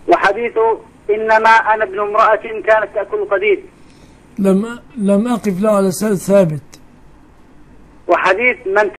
وحديث إنما أنا ابن امرأة كانت تأكل القديد. لم أقف له على ثابت. وحديث من